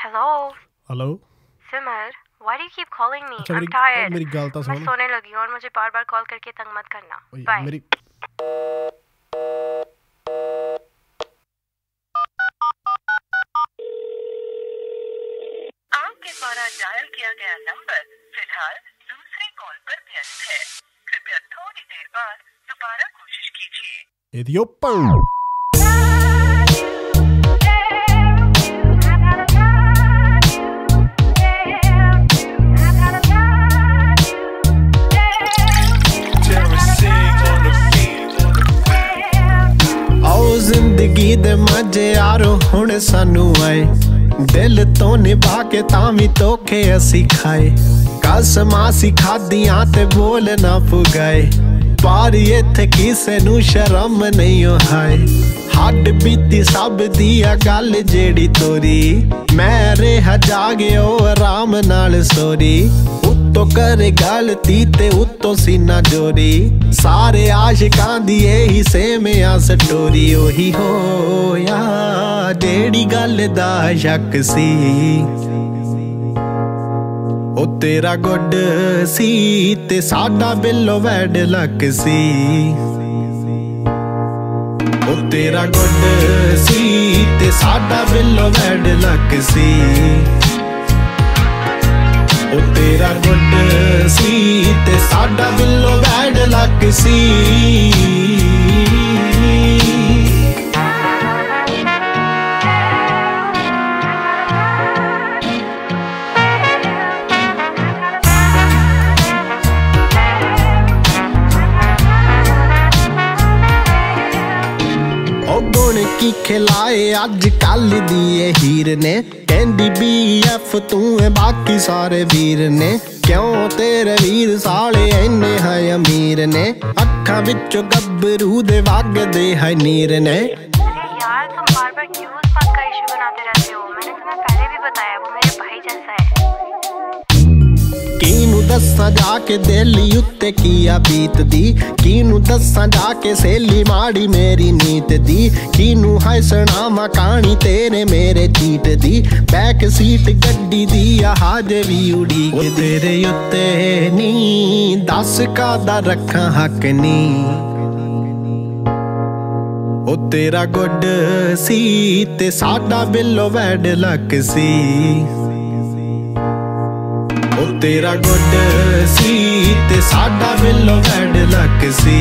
Hello, hello. Simar. Why do you keep calling me? अच्छा I'm tired. मेरी गाल तो मैं सुन। सोने लगी हूँ और मुझे बार-बार कॉल करके तंग मत करना. ओए, Bye. मेरी आपके द्वारा डायल किया गया नंबर फिलहाल दूसरे कॉल पर व्यस्त है। कृपया थोड़ी देर बाद दोबारा कोशिश कीजिए। इडियोट। जिंदगी दे मजे यारो हुण सानू आए दिल तो निभा के तावी धोखे असी खाए कसमां सी खादियां ते बोल ना पुगाए पर इत्थे किसे नू शर्म नहीं हाय हड्ड बीती सब दिया गल जेड़ी तोरी मैं रेहा जागे ओ आराम नाल सोरी उत्तो करे गलती ते उत्तो सीना जोरी सारे आशिकां दी यही सेम आ स्टोरी ओही होया जेड़ी गल दा शक सी ओ तेरा गुड सी ते साडा बिलो वैड लक सी ओ तेरा गुड सी ते साडा बिलो वैड लक सी ओ तेरा गुड सी ते साडा बिलो वैड लक सी की खिलाए अज कल दिए हीर ने कहंदी BF तू है बाकी सारे वीर ने क्यों तेरे वीर साले इन्ने है अमीर ने अखा विचों गब्बरू दे वगदे है नीर ने। यार तुम बार-बार क्यों उस बात का इशू बनाते रहते हो? मैंने तुम्हें पहले भी बताया वो मेरे भाई जैसा है। कीनू दस्सां जाके दिल उत्ते किया बीत दी कीनू दस्सां जाके सहेली माड़ी मेरी नीत दी कीनू है सुनावा कहानी तेरे मेरे चीट दी बैक सीट गड्डी दी हाज भी उड़ीक तेरे उत्ते नी दस का दा रखा हक नी ओ तेरा गुड सी ते साडा बिलो वैड लक सी ओ तेरा गुड सी ते साडा बिलो वैड लक सी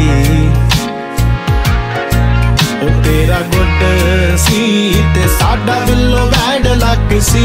ओ तेरा गुड सी ते साडा बिलो वैड लक सी।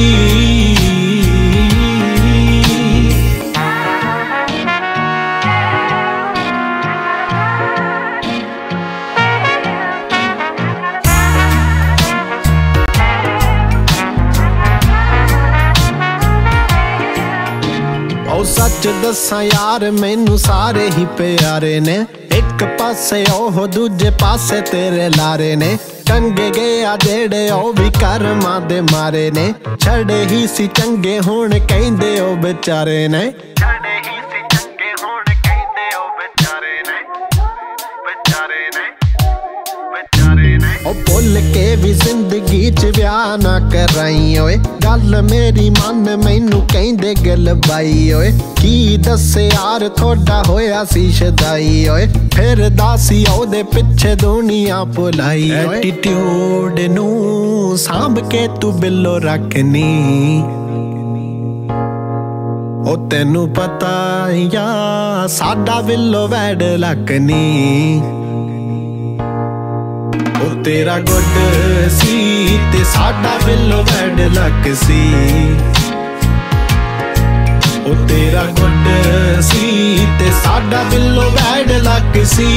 सच दसा यार मैनू सारे ही प्यारे ने एक पासे ओह दूजे पासे तेरे लारे ने चंगे गया जेड़े ओ भी कर्मा दे मारे ने छड़े ही सी चंगे हुण कहंदे ओ बेचारे ने छड़े ही सी चंगे हुण कहंदे ओ बेचारे ने बेचारे ने बेचारे ने ओ भुल के भी जिंदगी च ब्याह ना कराई ओए गल मेरी मन मैनू कहंदे गल बाई ओए की दसे यार थोड़ा होया सी शदाई ओए फिर दासी ओदे पिछे दुनिया भुलाई एटीट्यूड नू सांभ के तू बिलो रखनी ओ तेनू पता या साडा बिलो वैड लकनी ओ तेरा गुड सी ते साडा बिलो वैड लक सी ओ तेरा गुड सी ते साडा बिलो वैड लक सी।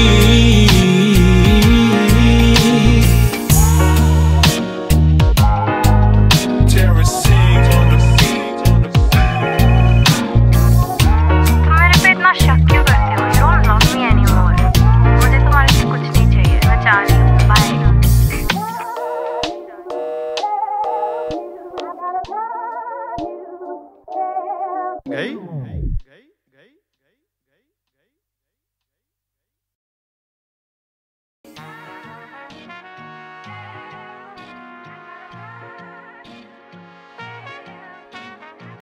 मेरे पे इतना शक क्यों करते हो? You don't love me anymore. मुझे तुम्हारे से कुछ नहीं चाहिए. मैं जा रही हूँ. Bye. गई